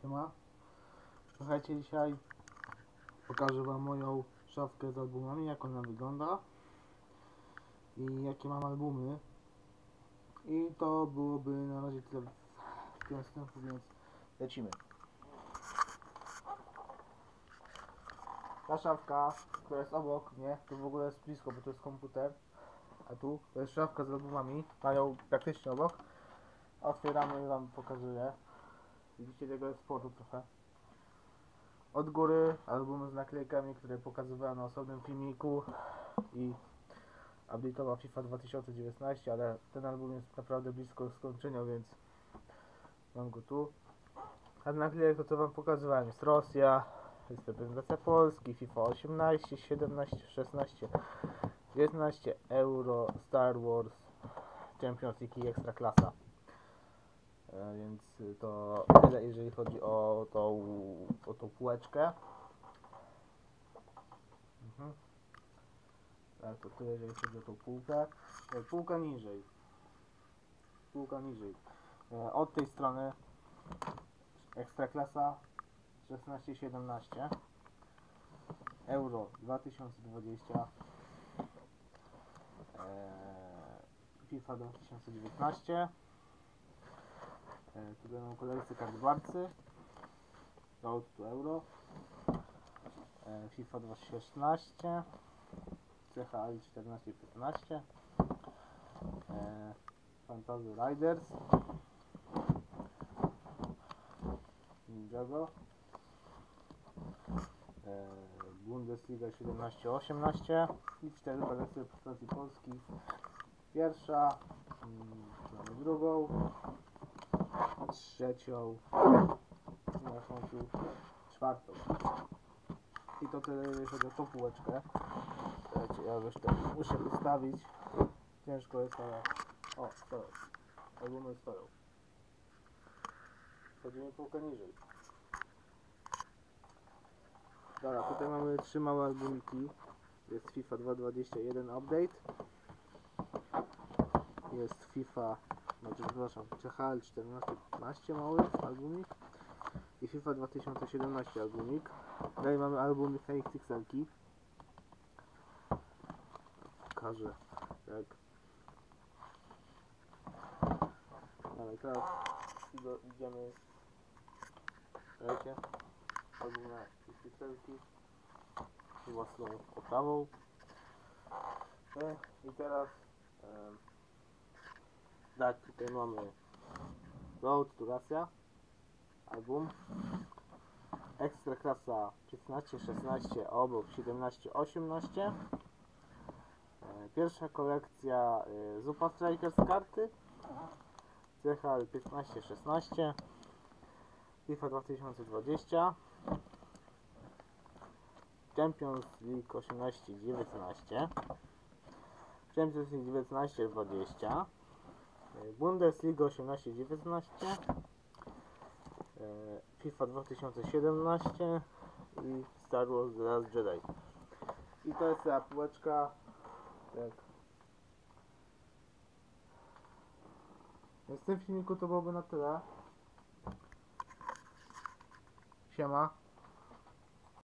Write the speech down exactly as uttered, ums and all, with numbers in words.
Siema. Słuchajcie, dzisiaj pokażę wam moją szafkę z albumami, jak ona wygląda i jakie mam albumy. I to byłoby na razie tyle w tym wstępu, więc lecimy. Ta szafka, która jest obok mnie, to w ogóle jest blisko, bo to jest komputer, a tu to jest szafka z albumami, mają praktycznie obok. Otwieramy i wam pokazuję. Widzicie, tego jest sporo trochę. Od góry album z naklejkami, które pokazywałem na osobnym filmiku i update'owa FIFA dwa tysiące dziewiętnaście, ale ten album jest naprawdę blisko skończenia, więc mam go tu. A naklejek to co wam pokazywałem, jest Rosja, jest reprezentacja Polski, FIFA osiemnaście, siedemnaście, szesnaście, dziewiętnaście, Euro, Star Wars, Champions League i Ekstraklasa. E, więc to tyle, jeżeli chodzi o tą, o tą półeczkę. Mhm. Tak, to tyle, jeżeli chodzi o tą półkę. E, półka niżej. Półka niżej. E, od tej strony Ekstraklasa szesnaście siedemnaście, Euro dwa tysiące dwadzieścia, e, FIFA dwa tysiące dziewiętnaście. E, tu będą kolekcje kart Barcy, Road to Euro, e, FIFA dwa tysiące szesnaście, C H L czternaście piętnaście, e, Fantasy Riders, Ninjago, e, Bundesliga siedemnaście osiemnaście i cztery kolekcje reprezentacji Polski. Pierwsza, mm, mamy drugą, trzecią i naszą tu czwartą. I to tyle, jeżeli chodzi o tą półeczkę. Słuchajcie, ja już to muszę wystawić. Ciężko jest, ale... O, stoją. Albumy stoją. Chodzimy półkę niżej. Dobra, tutaj mamy trzy małe albumiki. Jest FIFA dwa tysiące dwadzieścia jeden Update. Jest FIFA, znaczy przepraszam, C H L czternaście piętnaście mały albumik. I FIFA dwa tysiące siedemnaście albumik. Dalej mamy albumy Fake Pixelki. Pokażę, tak. Ale teraz idziemy, wiecie, album na Fake Pixelki z własną oprawą. E, I teraz e, tak, tutaj mamy Road to Russia album, Ekstraklasa piętnaście szesnaście, obok siedemnaście osiemnaście, e, pierwsza kolekcja e, Zupa Strikers karty, C H L piętnaście szesnaście, FIFA dwa tysiące dwadzieścia, Champions League osiemnaście dziewiętnaście, Champions League dziewiętnaście dwadzieścia, Bundesliga osiemnaście dziewiętnaście, FIFA dwa tysiące siedemnaście i Star Wars The Last Jedi. I to jest ta półeczka. Tak. Więc w tym filmiku to byłoby na tyle. Siema.